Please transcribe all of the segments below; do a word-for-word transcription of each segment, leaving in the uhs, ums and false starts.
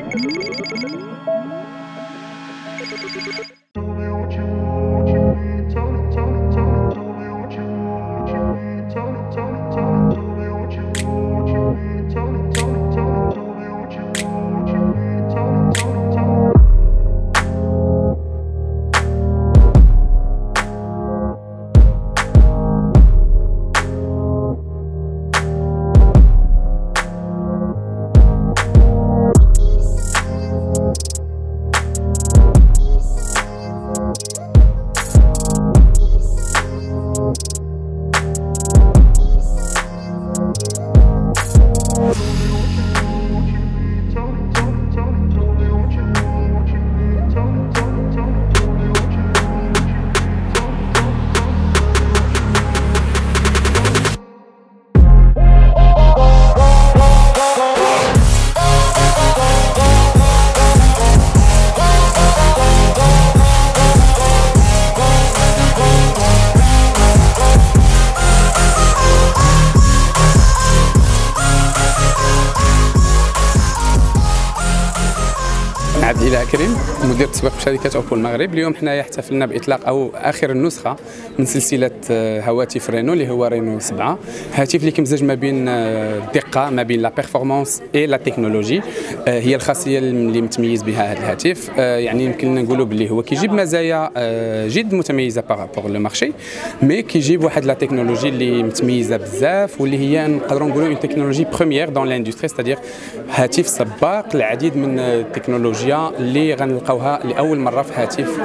عبد الإله كريم مدير التسويق في شركة أوبو المغرب. اليوم حنايا احتفلنا بإطلاق أو آخر النسخة من سلسلة هواتف رينو اللي هو رينو سبعة، هاتف اللي كيمزج ما بين الدقة ما بين لا بيرفورمانس اي لا تكنولوجي. هي الخاصية اللي متميز بها هذا الهاتف، يعني يمكن نقولوا باللي هو كيجيب مزايا جد متميزة بارابور لو مارشي، مي كيجيب واحد لا تكنولوجي اللي متميزة بزاف واللي هي نقدروا نقولوا اون تكنولوجي بروميير دون لاندستري، ستادير هاتف سباق العديد من التكنولوجيا اللي غنلقاوها لاول مره في هاتف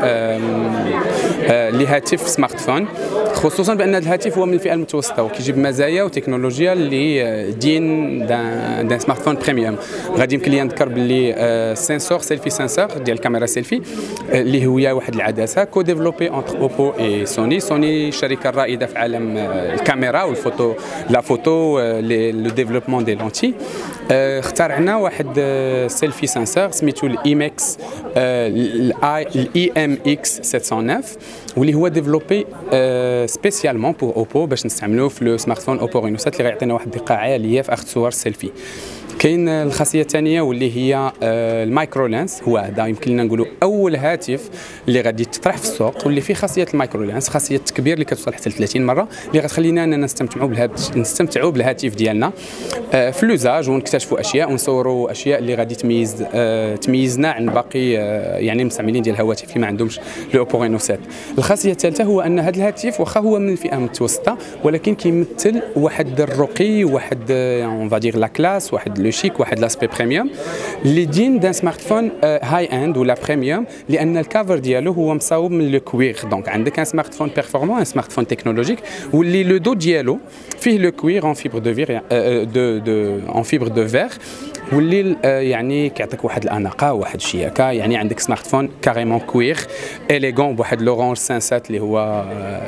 لهاتف سمارت فون، خصوصا بان هذا الهاتف هو من الفئه المتوسطه وكيجيب مزايا وتكنولوجيا اللي دين دان, دان سمارت فون بريميوم. غادي يمكن لي نذكر باللي سنسور سيلفي سنسور ديال الكاميرا سيلفي اللي هي واحد العدسه كو ديفلوبي انتر اوبو اي سوني. سوني الشركه الرائده في عالم الكاميرا والفوتو لا فوتو لو ديفلوبمون دي لونتي. اخترعنا واحد سيلفي سنسور سميتو الايمكس الاي الاي ام اكس سبعمية وتسعة واللي هو ديفلوبي سبيسيالمون بور اوبو باش نستعملوه في لو سمارت فون اوبو رينو سبعة اللي غيعطينا واحد الدقه عاليه في اخذ صور سيلفي. كاين الخاصيه الثانيه واللي هي المايكرو لينس، هو هذا يمكن لنا نقولوا اول هاتف اللي غادي تطرح في السوق واللي فيه خاصيه المايكرو لينس، خاصيه التكبير اللي كتوصل حتى ل ثلاثين مره اللي غتخلينا اننا نستمتعوا بالهاتف نستمتعوا بالهاتف ديالنا في لوزاج ونكتشفوا اشياء ونصوروا اشياء اللي غادي تميز تميزنا عن باقي يعني المستعملين ديال الهواتف اللي ما عندهمش الاوبو رينو سبعة. الخاصيه الثالثه هو ان هذا الهاتف واخا هو من الفئه المتوسطه ولكن كيمثل واحد الرقي، واحد اون فادير لا كلاس، واحد لو شيك، واحد لاسبي بريميوم اللي دين دان سمارت فون هاي اند ولا بريميوم، لان الكافر ديالو هو مصاوب من لو كوير. دونك عندك ان سمارت فون بيرفورمون، ان سمارت فون تكنولوجيك واللي لو دو ديالو فيه لو كوير اون فيبر دو فير دو دو اون فيبر دو فير واللي يعني كيعطيك واحد الاناقه واحد الشياكه. يعني عندك سمارت فون كاريمون كوير اليغون بواحد لورانج سانسات اللي هو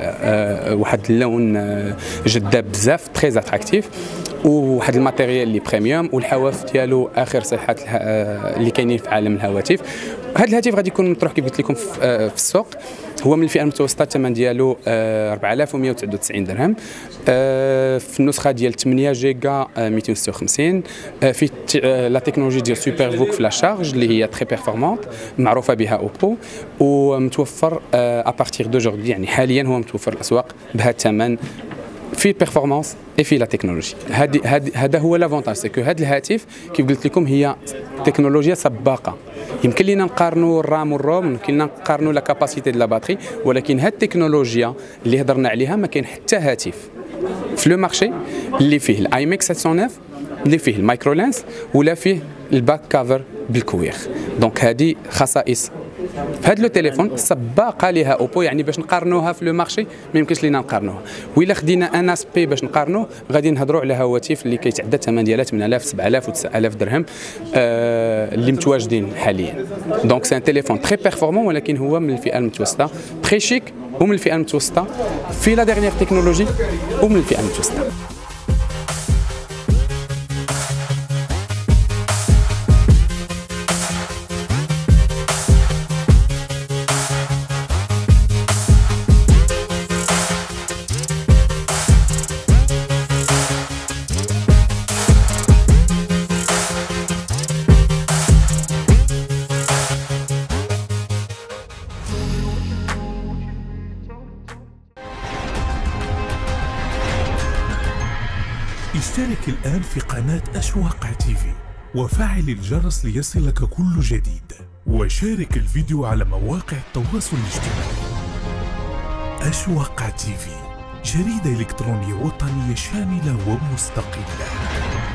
واحد اللون جذاب بزاف تري اتراكتيف، وواحد الماتيريال اللي بريميوم والحواف ديالو اخر صيحات اللي كاينين في عالم الهواتف. هذا الهاتف غادي يكون مطروح كيف قلت لكم في السوق، هو من الفئه المتوسطه، الثمن ديالو أربعة آلاف ومئة وتسعة وتسعين درهم في النسخه ديال ثمانية جيجا مئتين وستة وخمسين، في لا تكنولوجي ديال سوبر فوك فلاش شارج اللي هي تري بيرفورمانت معروفه بها اوبو، ومتوفر ابارتيغ دوجوردي يعني حاليا هو متوفر في الاسواق بهذا الثمن في بيرفورمانس اي في لا تكنولوجي. هذه هذا هو لافونتاج، سي كو هذا الهاتف كيف قلت لكم هي تكنولوجيا سباقه. يمكن لينا نقارنوا الرام والروم، يمكن لنا نقارنوا لا كاباسيتي ديال لا باتري، ولكن هذه التكنولوجيا اللي هضرنا عليها ما كاين حتى هاتف في لو مارشي اللي فيه الاي ميكس سبعمية وتسعة اللي فيه المايكرو لينس ولا فيه الباك كافر بالكوير. دونك هذه خصائص في هذا لو تليفون سباقه لها اوبو، يعني باش نقارنوها في لو مارشي ما يمكنش لينا نقارنوها. وإلا خدينا ان اس بي باش نقارنوه غادي نهضروا على هواتف اللي كيتعدى الثمن ديالها ثمانية آلاف سبعة آلاف وتسعة آلاف درهم آه اللي متواجدين حاليا. دونك سي ان تليفون تري بيرفورمون ولكن هو من الفئه المتوسطه، تري شيك ومن الفئه المتوسطه، في لا ديرنيير تكنولوجي ومن الفئه المتوسطه. اشترك الآن في قناة أشواق تي في وفعل الجرس ليصلك كل جديد، وشارك الفيديو على مواقع التواصل الاجتماعي. أشواق تي في، جريدة إلكترونية وطنية شاملة ومستقلة.